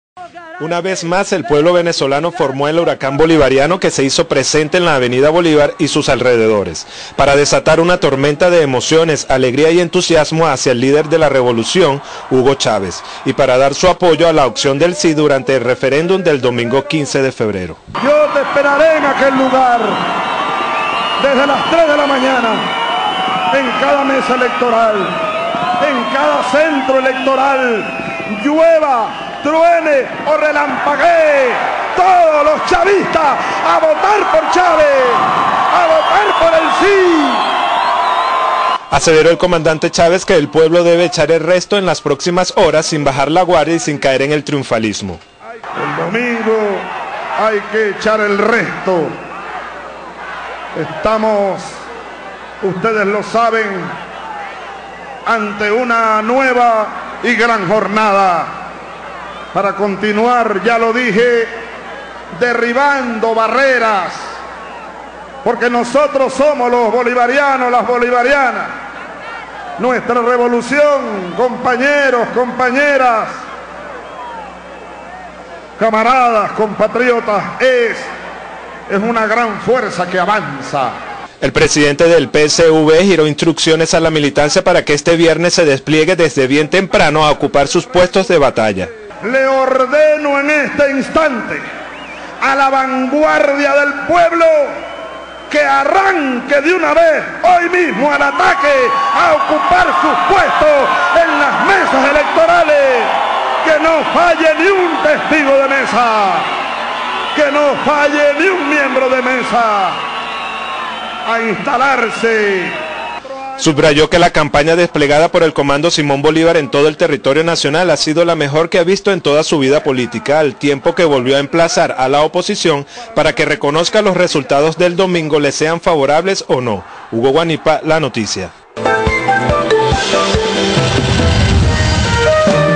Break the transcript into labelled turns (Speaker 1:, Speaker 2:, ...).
Speaker 1: Una vez más, el pueblo venezolano formó el huracán bolivariano que se hizo presente en la avenida Bolívar y sus alrededores, para desatar una tormenta de emociones, alegría y entusiasmo hacia el líder de la revolución, Hugo Chávez, y para dar su apoyo a la opción del sí durante el referéndum del domingo 15 de febrero.
Speaker 2: Yo te esperaré en aquel lugar, desde las 3 de la mañana, en cada mesa electoral, en cada centro electoral, llueva, truene o relampaguee, todos los chavistas a votar por Chávez, a votar por el sí.
Speaker 1: Aseveró el comandante Chávez que el pueblo debe echar el resto en las próximas horas sin bajar la guardia y sin caer en el triunfalismo.
Speaker 2: El domingo hay que echar el resto. Estamos, ustedes lo saben, ante una nueva y gran jornada para continuar, ya lo dije, derribando barreras, porque nosotros somos los bolivarianos, las bolivarianas. Nuestra revolución, compañeros, compañeras, camaradas, compatriotas, es una gran fuerza que avanza.
Speaker 1: El presidente del PSV giró instrucciones a la militancia para que este viernes se despliegue desde bien temprano a ocupar sus puestos de batalla.
Speaker 2: Le ordeno en este instante a la vanguardia del pueblo que arranque de una vez, hoy mismo, al ataque, a ocupar sus puestos en las mesas electorales. Que no falle ni un testigo de mesa, que no falle ni un miembro de mesa, a instalarse.
Speaker 1: Subrayó que la campaña desplegada por el Comando Simón Bolívar en todo el territorio nacional ha sido la mejor que ha visto en toda su vida política, al tiempo que volvió a emplazar a la oposición para que reconozca los resultados del domingo, le sean favorables o no. Hugo Guanipa, La Noticia.